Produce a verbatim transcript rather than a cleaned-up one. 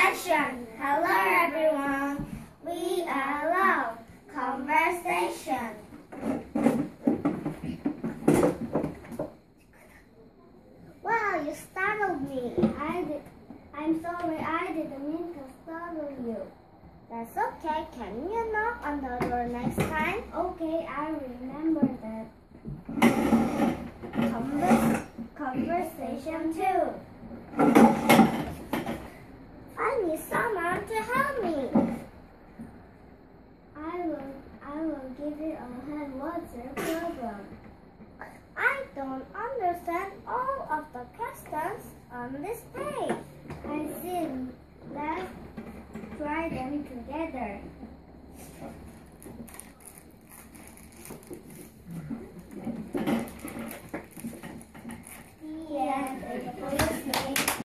Action! Hello everyone. We are Love Conversation. Wow, you startled me. I did. I'm sorry. I didn't mean to startle you. That's okay. Can you knock on the door next time? Okay, I remember that. Convers conversation two. I need someone to help me. I will. I will give you a hand. What's your problem? I don't understand all of the questions on this page. I see. Let's try them together.